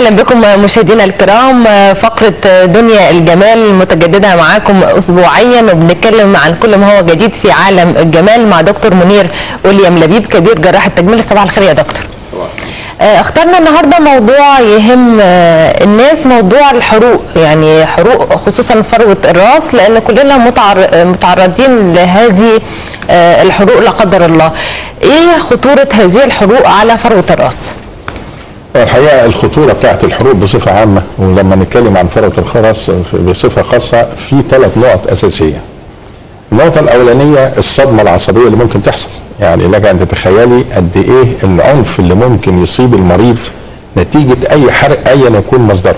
اهلا بكم مشاهدينا الكرام. فقره دنيا الجمال متجدده معاكم اسبوعيا، وبنتكلم عن كل ما هو جديد في عالم الجمال مع دكتور منير ويليام لبيب كبير جراح التجميل. صباح الخير يا دكتور. اخترنا النهارده موضوع يهم الناس، موضوع الحروق، يعني حروق خصوصا فروه الراس، لان كلنا متعرضين لهذه الحروق لا قدر الله. ايه خطوره هذه الحروق على فروه الراس؟ الحقيقه الخطوره بتاعت الحروق بصفه عامه، ولما نتكلم عن فروه الراس بصفه خاصه، في 3 نقط اساسيه. النقطه الاولانيه الصدمه العصبيه اللي ممكن تحصل، يعني لك ان تتخيلي قد ايه العنف اللي ممكن يصيب المريض نتيجه اي حرق ايا يكون مصدره.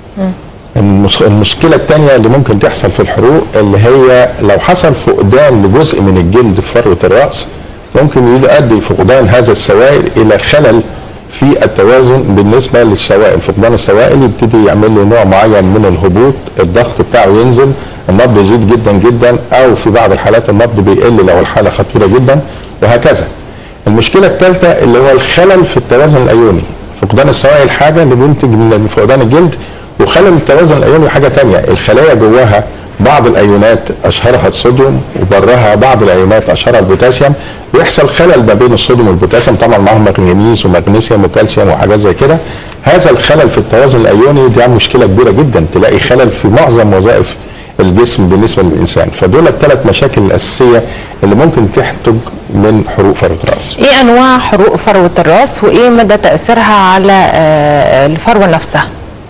المشكله الثانيه اللي ممكن تحصل في الحروق اللي هي لو حصل فقدان لجزء من الجلد في فروه الراس، ممكن يؤدي فقدان هذا السوائل الى خلل في التوازن بالنسبه للسوائل. فقدان السوائل يبتدي يعمل له نوع معين من الهبوط، الضغط بتاعه ينزل، النبض يزيد جدا جدا، او في بعض الحالات النبض بيقل لو الحاله خطيره جدا، وهكذا. المشكله الثالثه اللي هو الخلل في التوازن الايوني. فقدان السوائل حاجه اللي بينتج من فقدان الجلد، وخلل التوازن الايوني حاجه ثانيه. الخلايا جواها بعض الايونات اشهرها الصوديوم، وبرها بعض الايونات اشهرها البوتاسيوم، بيحصل خلل ما بين الصوديوم والبوتاسيوم، طبعا معاهم مغنيسيوم ومغنيسيوم وكالسيوم وحاجات زي كده. هذا الخلل في التوازن الايوني دي مشكله كبيره جدا، تلاقي خلل في معظم وظائف الجسم بالنسبه للانسان. فدول ال3 مشاكل الاساسيه اللي ممكن تنتج من حروق فروه الراس. ايه انواع حروق فروه الراس وايه مدى تاثيرها على الفروه نفسها؟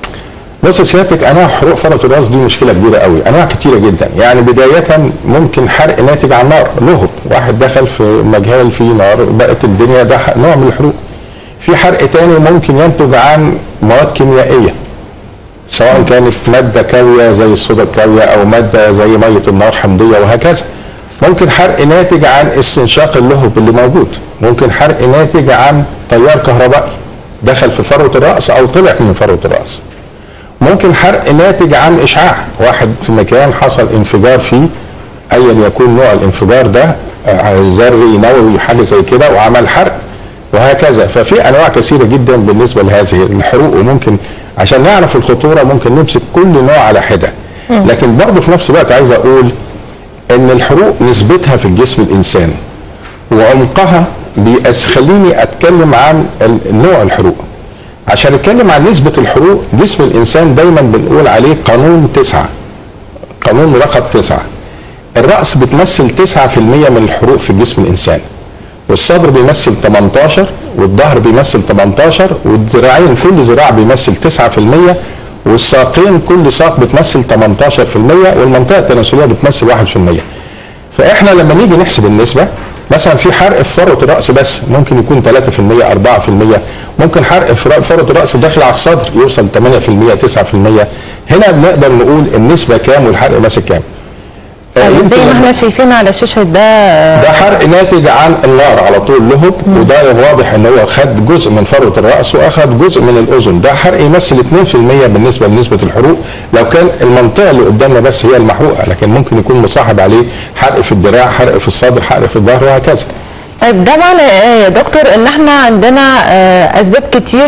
بص سيادتك، انواع حروق فروه الراس دي مشكله كبيره قوي، انواع كتيره جدا. يعني بدايه ممكن حرق ناتج عن نار، لهب، واحد دخل في مجال فيه نار بقت الدنيا، ده نوع من الحروق. في حرق تاني ممكن ينتج عن مواد كيميائيه، سواء كانت ماده كاويه زي الصودا الكاويه او ماده زي ميه النار حمضيه وهكذا. ممكن حرق ناتج عن استنشاق اللهب اللي موجود، ممكن حرق ناتج عن تيار كهربائي دخل في فروه الراس او طلع من فروه الراس. ممكن حرق ناتج عن اشعاع، واحد في مكان حصل انفجار فيه ايا يكون نوع الانفجار ده، ذري نووي حاجه زي كده، وعمل حرق وهكذا. ففي انواع كثيره جدا بالنسبه لهذه الحروق، وممكن عشان نعرف الخطوره ممكن نمسك كل نوع على حده. لكن برضه في نفس الوقت عايز اقول ان الحروق نسبتها في الجسم الانسان وعمقها خليني اتكلم عن نوع الحروق. عشان نتكلم عن نسبة الحروق، جسم الإنسان دايما بنقول عليه قانون 9، قانون رقم 9. الرأس بتمثل 9% من الحروق في جسم الإنسان، والصدر بيمثل 18، والظهر بيمثل 18، والذراعين كل ذراع بيمثل 9%، والساقين كل ساق بتمثل 18%، والمنطقة التناسلية بتمثل 1%. فإحنا لما نيجي نحسب النسبة، مثلا في حرق في فروه الراس بس ممكن يكون 3%، 4%، ممكن حرق في فروه الراس داخل على الصدر يوصل 8%، 9%. هنا بنقدر نقول النسبه كام والحرق ماسك كام. زي ما احنا شايفين على الشاشه ده حرق ناتج عن النار على طول، لهب، وده واضح ان هو خد جزء من فروه الراس واخد جزء من الاذن. ده حرق يمثل 2% بالنسبه لنسبه الحروق لو كان المنطقه اللي قدامنا بس هي المحروقه، لكن ممكن يكون مصاحب عليه حرق في الدراع، حرق في الصدر، حرق في الظهر وهكذا. طيب ده معنى يا دكتور ان احنا عندنا اسباب كتير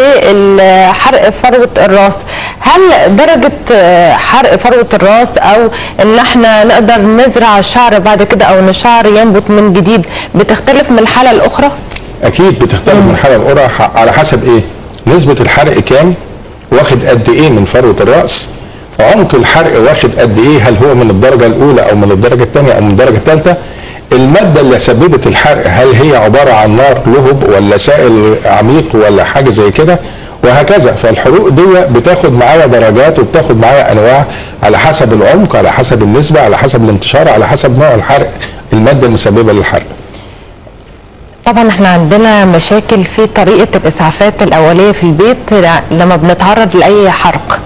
لحرق فروه الراس. هل درجه حرق فروه الراس او ان احنا نقدر نزرع الشعر بعد كده او ان الشعر ينبت من جديد بتختلف من حاله لاخرى؟ اكيد بتختلف من حاله لاخرى، على حسب ايه؟ نسبه الحرق كام؟ واخد قد ايه من فروه الراس؟ عمق الحرق واخد قد ايه؟ هل هو من الدرجه الاولى او من الدرجه الثانيه او من الدرجه الثالثه؟ المادة اللي سببت الحرق هل هي عبارة عن نار، لهب، ولا سائل عميق، ولا حاجة زي كده وهكذا. فالحروق دي بتاخد معايا درجات وبتاخد معايا أنواع على حسب العمق، على حسب النسبة، على حسب الانتشار، على حسب نوع الحرق، المادة المسببة للحرق. طبعا احنا عندنا مشاكل في طريقة الإسعافات الأولية في البيت لما بنتعرض لأي حرق.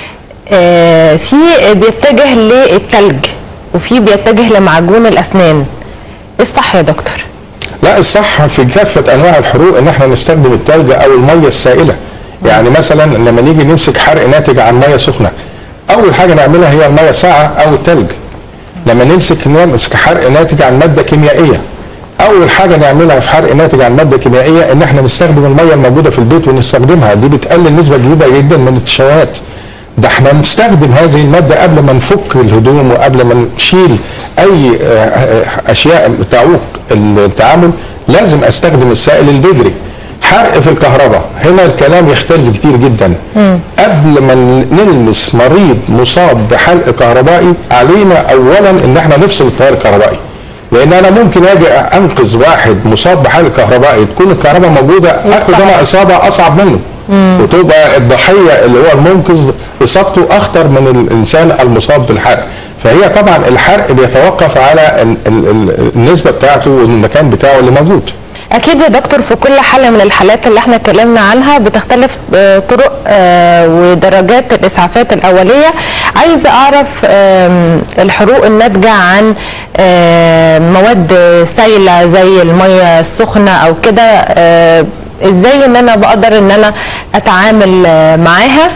في بيتجه للتلج وفي بيتجه لمعجون الأسنان. الصح يا دكتور؟ لا، الصح في كافة أنواع الحروق إن احنا نستخدم التلج أو المية السائلة. يعني مثلا لما نيجي نمسك حرق ناتج عن مية سخنة، أول حاجة نعملها هي المية ساقعة أو التلج. لما نمسك حرق ناتج عن مادة كيميائية، اول حاجه نعملها في حرق ناتج عن ماده كيميائيه ان احنا نستخدم الميه الموجوده في البيت ونستخدمها، دي بتقلل نسبه كبيره جدا من التشوهات. ده احنا نستخدم هذه الماده قبل ما نفك الهدوم وقبل ما نشيل اي اشياء تعوق التعامل، لازم استخدم السائل البدري. حرق في الكهرباء هنا الكلام يختلف كتير جدا. قبل ما نلمس مريض مصاب بحرق كهربائي علينا اولا ان احنا نفصل التيار الكهربائي، لان انا ممكن اجي انقذ واحد مصاب بحرق كهربائي تكون الكهرباء موجوده اخد انا اصابه اصعب منه، وتبقى الضحيه اللي هو المنقذ اصابته اخطر من الانسان المصاب بالحرق. فهي طبعا الحرق بيتوقف على النسبه بتاعته والمكان بتاعه اللي موجود. اكيد يا دكتور في كل حاله من الحالات اللي احنا اتكلمنا عنها بتختلف طرق ودرجات الاسعافات الاوليه. عايزه اعرف الحروق الناتجه عن مواد سائله زي الميه السخنه او كده، ازاي ان انا بقدر ان انا اتعامل معاها؟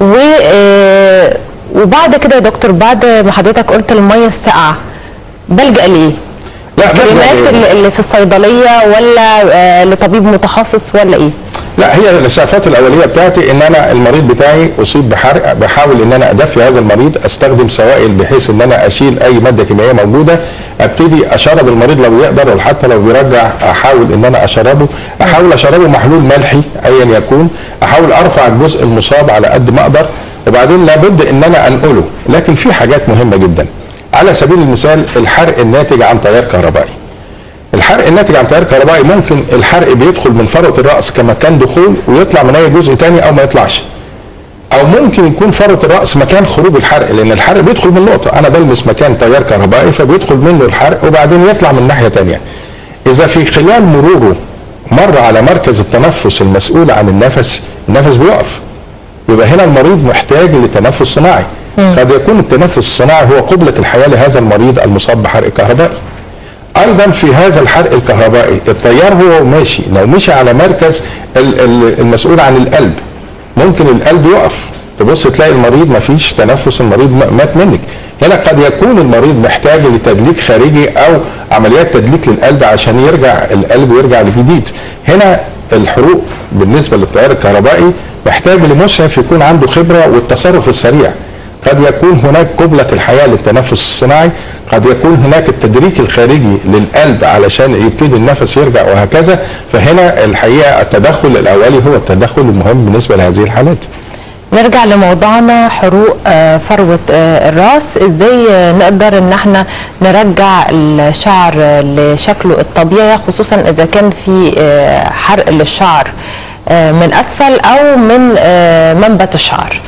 وبعد كده يا دكتور، بعد ما حضرتك قلت الميه الساقعه بلجأ ليه؟ الكريمات اللي في الصيدليه ولا لطبيب متخصص ولا ايه؟ لا، هي الاسعافات الاوليه بتاعتي ان انا المريض بتاعي اصيب بحرق، بحاول ان انا ادفي هذا المريض، استخدم سوائل بحيث ان انا اشيل اي ماده كيميائيه موجوده، ابتدي اشرب المريض لو يقدر، وحتى لو بيرجع احاول ان انا اشربه، احاول اشربه محلول ملحي ايا يكون، احاول ارفع الجزء المصاب على قد ما اقدر، وبعدين لابد ان انا انقله. لكن في حاجات مهمه جدا، على سبيل المثال الحرق الناتج عن تيار كهربائي. الحرق الناتج عن تيار كهربائي ممكن الحرق بيدخل من فروه الراس كمكان دخول ويطلع من اي جزء تاني او ما يطلعش، او ممكن يكون فروه الراس مكان خروج الحرق، لان الحرق بيدخل من نقطه، انا بلمس مكان تيار كهربائي فبيدخل منه الحرق وبعدين يطلع من ناحيه تانيه. اذا في خلال مروره مر على مركز التنفس المسؤول عن النفس بيقف، يبقى هنا المريض محتاج لتنفس صناعي. قد يكون التنفس الصناعي هو قبلة الحياة لهذا المريض المصاب بحرق كهربائي. ايضا في هذا الحرق الكهربائي التيار هو ماشي، لو مشي على مركز المسؤول عن القلب ممكن القلب يقف، تبص تلاقي المريض ما فيش تنفس، المريض مات منك. هنا قد يكون المريض محتاج لتدليك خارجي او عمليات تدليك للقلب عشان يرجع القلب ويرجع لجديد. هنا الحروق بالنسبة للتيار الكهربائي محتاج لمسعف يكون عنده خبرة والتصرف السريع. قد يكون هناك قبلة الحياة للتنفس الصناعي، قد يكون هناك التدريك الخارجي للقلب علشان يبتدي النفس يرجع وهكذا. فهنا الحقيقة التدخل الأولي هو التدخل المهم بالنسبة لهذه الحالات. نرجع لموضوعنا، حروق فروة الراس، ازاي نقدر ان احنا نرجع الشعر لشكله الطبيعي، خصوصا اذا كان في حرق للشعر من اسفل او من منبت الشعر؟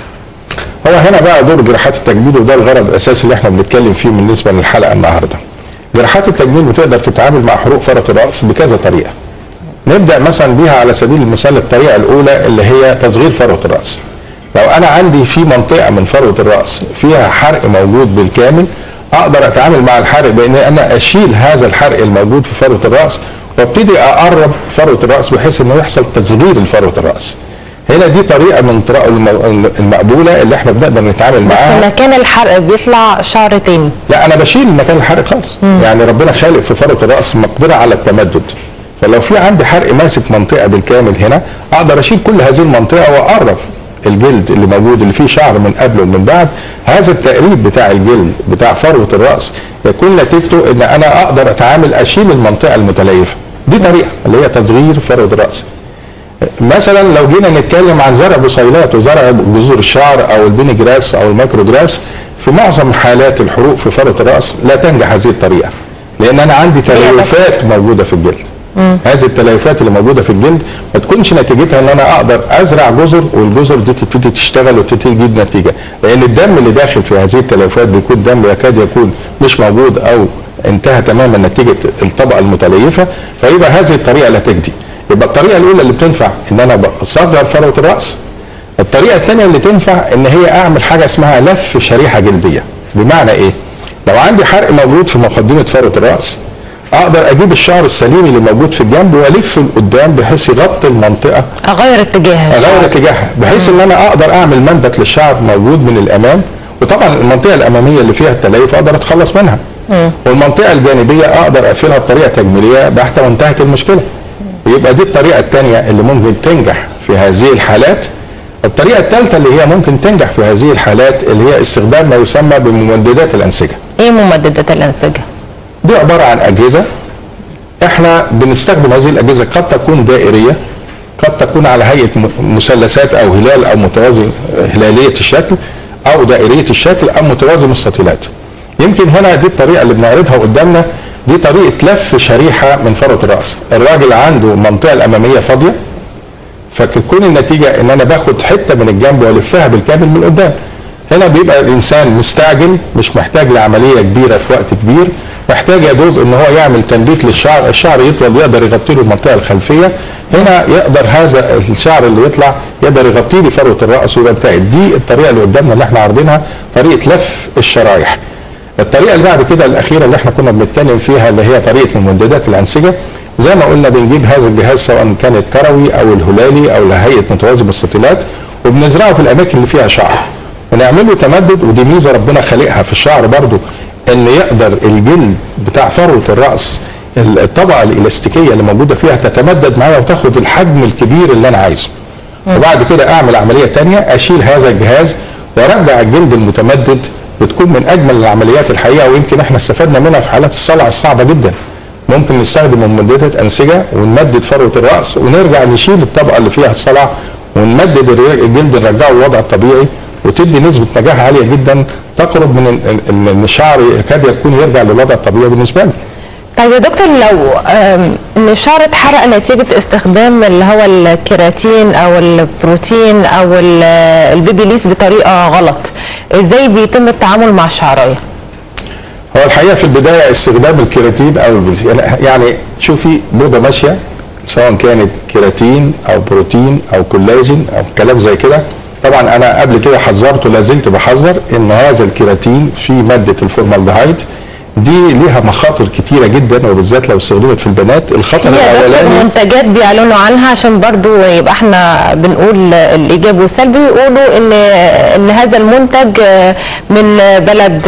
هو هنا بقى دور جراحات التجميل، وده الغرض الاساسي اللي احنا بنتكلم فيه بالنسبه للحلقه النهارده. جراحات التجميل بتقدر تتعامل مع حروق فروة الراس بكذا طريقه. نبدا مثلا بيها على سبيل المثال الطريقه الاولى اللي هي تصغير فروة الراس. لو انا عندي في منطقه من فروة الراس فيها حرق موجود بالكامل، اقدر اتعامل مع الحرق بان انا اشيل هذا الحرق الموجود في فروة الراس وابتدي اقرب فروة الراس بحيث انه يحصل تصغير لفروة الراس. هنا دي طريقه من الطرق المقبوله اللي احنا بنقدر نتعامل معاها. بس مكان الحرق بيطلع شعر تاني؟ لا، انا بشيل مكان الحرق خالص. يعني ربنا خالق في فروة الراس مقدره على التمدد، فلو في عندي حرق ماسك منطقه بالكامل هنا اقدر اشيل كل هذه المنطقه واقرب الجلد اللي موجود اللي فيه شعر من قبل ومن بعد. هذا التقريب بتاع الجلد بتاع فروة الراس يكون نتيجته ان انا اقدر اتعامل اشيل المنطقه المتليفه. دي طريقه اللي هي تصغير فروة الراس. مثلا لو جينا نتكلم عن زرع بصيلات وزرع جذور الشعر او البيني جرافس او المايكرو جرافس، في معظم حالات الحروق في فروة الراس لا تنجح هذه الطريقه، لان انا عندي تليفات موجوده في الجلد. هذه التليفات اللي موجوده في الجلد ما تكونش نتيجتها ان انا اقدر ازرع جزر والجزر دي تبتدي تشتغل وتبتدي تجيب نتيجه، لان الدم اللي داخل في هذه التليفات بيكون دم يكاد يكون مش موجود او انتهى تماما نتيجه الطبقه المتليفه، فيبقى هذه الطريقه لا تجدي. يبقى الطريقه الاولى اللي بتنفع ان انا اصغر فروة الراس. الطريقه الثانيه اللي تنفع ان هي اعمل حاجه اسمها لف شريحه جلديه. بمعنى ايه؟ لو عندي حرق موجود في مقدمه فروة الراس اقدر اجيب الشعر السليم اللي موجود في الجنب والفه لقدام بحيث يغطي المنطقه، اغير اتجاهها بحيث ان انا اقدر اعمل منبت للشعر موجود من الامام، وطبعا المنطقه الاماميه اللي فيها التليف اقدر اتخلص منها. والمنطقه الجانبيه اقدر اقفلها بطريقه تجميليه بحته وانتهت المشكله. يبقى دي الطريقه الثانيه اللي ممكن تنجح في هذه الحالات. الطريقه الثالثه اللي هي ممكن تنجح في هذه الحالات اللي هي استخدام ما يسمى بممددات الانسجه. ايه ممددات الانسجه؟ دي عباره عن اجهزه احنا بنستخدم هذه الاجهزه، قد تكون دائريه، قد تكون على هيئه مثلثات او هلال او متوازي هلاليه الشكل او دائريه الشكل او متوازي مستطيلات. يمكن هنا دي الطريقه اللي بنعرضها قدامنا، دي طريقه لف شريحه من فروه الراس. الراجل عنده المنطقه الاماميه فاضيه، فكون النتيجه ان انا باخد حته من الجنب والفها بالكامل من قدام. هنا بيبقى الانسان مستعجل، مش محتاج لعمليه كبيره في وقت كبير، محتاج يا دوب ان هو يعمل تنبيت للشعر، الشعر يطول يقدر يغطي له المنطقه الخلفيه. هنا يقدر هذا الشعر اللي يطلع يقدر يغطي لي فروه الراس ويبقى بتاعي. دي الطريقه اللي قدامنا اللي احنا عارضينها، طريقه لف الشرايح. الطريقه اللي بعد كده الاخيره اللي احنا كنا بنتكلم فيها اللي هي طريقه ممددات الانسجه. زي ما قلنا بنجيب هذا الجهاز سواء كان الكروي او الهلالي او لهيئه متوازي مستطيلات، وبنزرعه في الاماكن اللي فيها شعر ونعمل له تمدد. ودي ميزه ربنا خالقها في الشعر برضو، ان يقدر الجلد بتاع فروه الراس الطبقه الالاستيكيه اللي موجوده فيها تتمدد معايا وتاخد الحجم الكبير اللي انا عايزه. وبعد كده اعمل عمليه ثانيه، اشيل هذا الجهاز وارجع الجلد المتمدد، بتكون من اجمل العمليات الحقيقه، ويمكن احنا استفدنا منها في حالات الصلع الصعبه جدا. ممكن نستخدم ممددات انسجه ونمدد فروه الراس ونرجع نشيل الطبقه اللي فيها الصلع ونمدد الجلد نرجعه للوضع الطبيعي، وتدي نسبه نجاح عاليه جدا تقرب من ان الشعر يكاد يكون يرجع للوضع الطبيعي بالنسبه لي. طيب يا دكتور، لو ان الشعر اتحرق نتيجه استخدام اللي هو الكيراتين او البروتين او البيبيليس بطريقه غلط، ازاي بيتم التعامل مع الشعرايه؟ هو الحقيقه في البدايه استخدام الكيراتين او يعني شوفي موضه ماشيه سواء كانت كيراتين او بروتين او كولاجين او كلام زي كده. طبعا انا قبل كده حذرت ولا زلت بحذر ان هذا الكيراتين فيه ماده الفورمالدهايد، دي ليها مخاطر كتيره جدا، وبالذات لو استخدمت في البنات. الخطر الاولاني منتجات بيعلنوا عنها عشان برضو يبقى احنا بنقول الايجاب والسلبي، يقولوا ان هذا المنتج من بلد،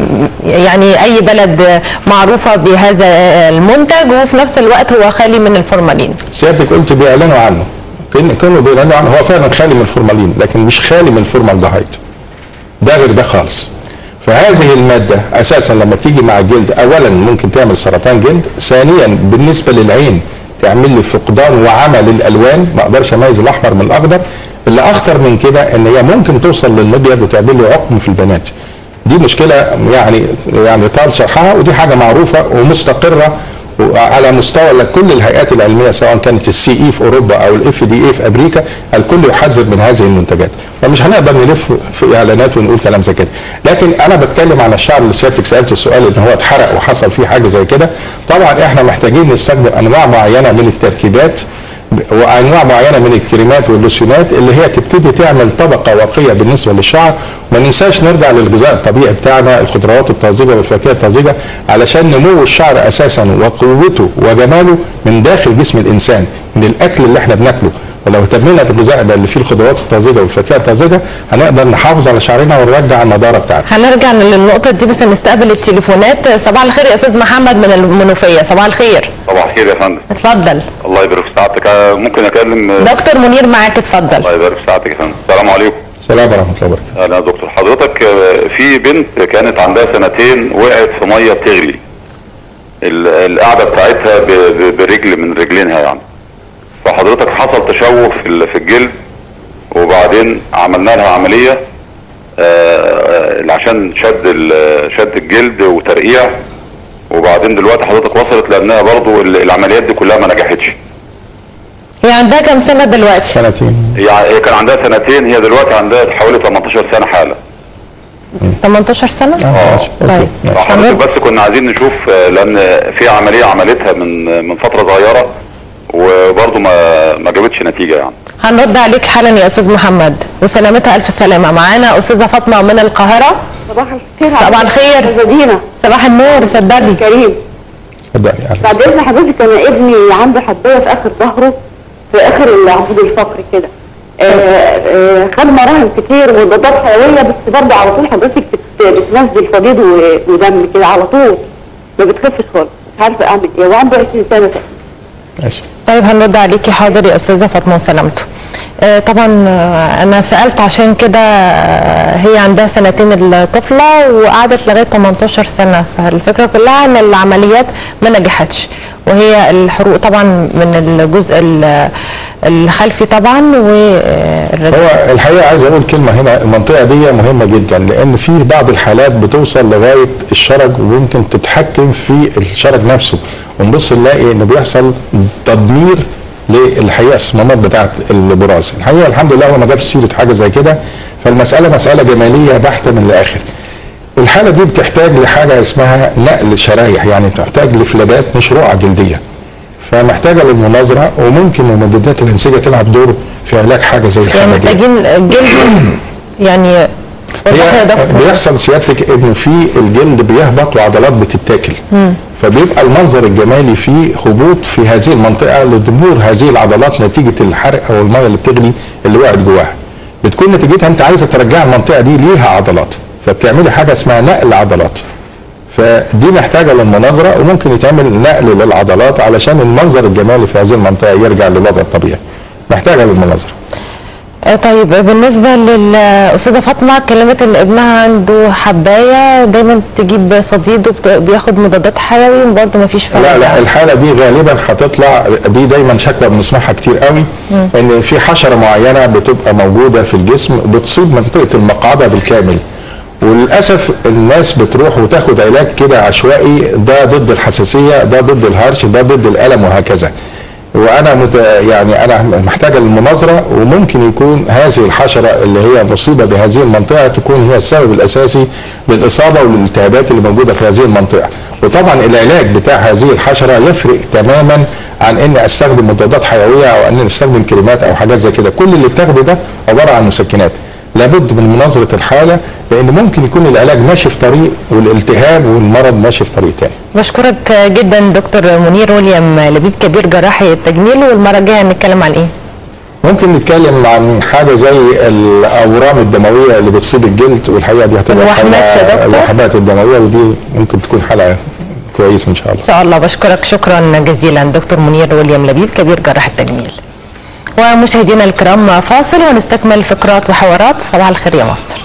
يعني اي بلد معروفه بهذا المنتج، وفي نفس الوقت هو خالي من الفورمالين. سيادتك قلت بيعلنوا عنه، كانوا بيعلنوا عنه، هو فعلا خالي من الفورمالين لكن مش خالي من الفورمالدهايد، ده غير ده خالص. فهذه المادة أساسا لما تيجي مع الجلد أولا ممكن تعمل سرطان جلد، ثانيا بالنسبة للعين تعمل لي فقدان وعمى للألوان، ما أقدرش أميز الأحمر من الأخضر. اللي أخطر من كده إن هي ممكن توصل للمبيض وتعمل له عقم في البنات. دي مشكلة يعني طال شرحها، ودي حاجة معروفة ومستقرة على مستوى كل الهيئات العلميه سواء كانت السي اي في اوروبا او الاف دي اي في امريكا، الكل يحذر من هذه المنتجات. فمش هنقدر نلف في اعلانات ونقول كلام زي كده. لكن انا بتكلم عن الشعر اللي سيادتك سالته السؤال ان هو اتحرق وحصل فيه حاجه زي كده. طبعا احنا محتاجين نستخدم انواع معينه من التركيبات وانواع معينه من الكريمات واللوسيونات اللي هي تبتدي تعمل طبقه واقيه بالنسبه للشعر. وما ننساش نرجع للغذاء الطبيعي بتاعنا، الخضروات الطازجه والفواكه الطازجه، علشان نمو الشعر اساسا وقوته وجماله من داخل جسم الانسان من الاكل اللي احنا بناكله. ولو اهتمينا بالغذاء اللي فيه الخضروات الطازجه والفواكه الطازجه هنقدر نحافظ على شعرنا ونرجع النضاره بتاعتنا. هنرجع للنقطه دي بس نستقبل التليفونات. صباح الخير يا استاذ محمد من المنوفيه. صباح الخير. صباح الخير يا فندم. اتفضل. الله يبارك في سعادتك. ممكن اكلم دكتور منير معاك؟ اتفضل. الله يبارك في سعادتك يا فندم. السلام عليكم. السلام ورحمه الله وبركاته. اهلا يا دكتور. حضرتك في بنت كانت عندها 2 سنين وقعت في ميه بتغلي، القعده بتاعتها برجل من رجلينها يعني، فحضرتك حصل تشوه في الجلد، وبعدين عملنا لها عمليه عشان شد الجلد وترقيع، وبعدين دلوقتي حضرتك وصلت لانها برضو العمليات دي كلها ما نجحتش. هي عندها كام سنه دلوقتي؟ 2 سنين. يعني هي كان عندها 2 سنين، هي دلوقتي عندها حوالي 18 سنه حاله. 18 سنه؟ طيب. حضرتك بس كنا عايزين نشوف، لان في عمليه عملتها من فتره صغيره وبرضه ما جابتش نتيجه يعني. هنرد عليك حالا يا استاذ محمد وسلامتها الف سلامه. معانا استاذه فاطمه من القاهره. صباح الخير. صباح الخير. مدينه. صباح النور. اتفضلي. كريم. اتفضلي. بعد اذن حضرتك، انا ابني عنده حبايه في اخر ظهره، في اخر العمود الفقري كده. خد مراهم كتير ومضادات حيويه، بس برضه على طول حضرتك بتنزل صديد ودم كده على طول، ما بتخفش خالص، مش عارفه اعمل ايه، وعنده 20 سنه تقريبا. ماشي. طيب هنرد عليكي حاضر يا استاذه فاطمه وسلامته. طبعا انا سالت عشان كده، هي عندها سنتين الطفله وقعدت لغايه 18 سنه، فالفكره كلها ان العمليات ما نجحتش، وهي الحروق طبعا من الجزء الخلفي طبعا والرجل. هو الحقيقه عايز اقول كلمه هنا، المنطقه دي مهمه جدا، لان في بعض الحالات بتوصل لغايه الشرج وممكن تتحكم في الشرج نفسه، ونبص نلاقي انه بيحصل تدمير للحقيقه الصمامات بتاعت البراز. الحقيقه الحمد لله هو ما جابش سيره حاجه زي كده، فالمساله مساله جماليه بحته من الاخر. الحاله دي بتحتاج لحاجه اسمها نقل شرايح، يعني تحتاج لفلابات مش رقعه جلديه، فمحتاجه للمناظره، وممكن ممددات الانسجه تلعب دور في علاج حاجه زي الحاله دي. يعني محتاجين جلد يعني بيحصل سيادتك ان في الجلد بيهبط وعضلات بتتاكل، فبيبقى المنظر الجمالي فيه هبوط في هذه المنطقه لدمور هذه العضلات نتيجه الحرق او الميه اللي بتغلي اللي وقعت جواها. بتكون نتيجتها انت عايزه ترجع المنطقه دي ليها عضلات، فبتعملي حاجه اسمها نقل عضلات، فدي محتاجه للمناظره، وممكن يتعمل نقل للعضلات علشان المنظر الجمالي في هذه المنطقه يرجع للوضع الطبيعي، محتاجه للمناظره. طيب بالنسبه للاستاذه فاطمه، كلمت ان ابنها عنده حبايه دايما تجيب صديد وبياخد مضادات حيوي برضه ما فيش فايده. لا الحاله دي غالبا هتطلع، دي دايما شكوى بنسمعها كتير قوي، ان في حشره معينه بتبقى موجوده في الجسم بتصيب منطقه المقعده بالكامل، وللاسف الناس بتروح وتاخد علاج كده عشوائي، ده ضد الحساسيه، ده ضد الهرش، ده ضد الالم وهكذا. وانا يعني انا محتاجه للمناظره، وممكن يكون هذه الحشره اللي هي مصيبه بهذه المنطقه تكون هي السبب الاساسي للاصابه والالتهابات اللي موجوده في هذه المنطقه. وطبعا العلاج بتاع هذه الحشره يفرق تماما عن اني استخدم مضادات حيويه او اني استخدم كريمات او حاجات زي كده. كل اللي بتاخده ده عباره عن مسكنات. لابد من مناظره الحاله، لان ممكن يكون العلاج ماشي في طريق والالتهاب والمرض ماشي في طريق تاني. بشكرك جدا دكتور منير ويليام لبيب، كبير جراحي التجميل. والمره الجايه هنتكلم عن ايه؟ ممكن نتكلم عن حاجه زي الاورام الدمويه اللي بتصيب الجلد، والحقيقه دي هتبقى الوحدات الدمويه، ودي ممكن تكون حلقه كويسه ان شاء الله. ان شاء الله. بشكرك شكرا جزيلا دكتور منير ويليام لبيب، كبير جراحي التجميل. ومشاهدينا الكرام فاصل ونستكمل فقرات وحوارات صباح الخير يا مصر.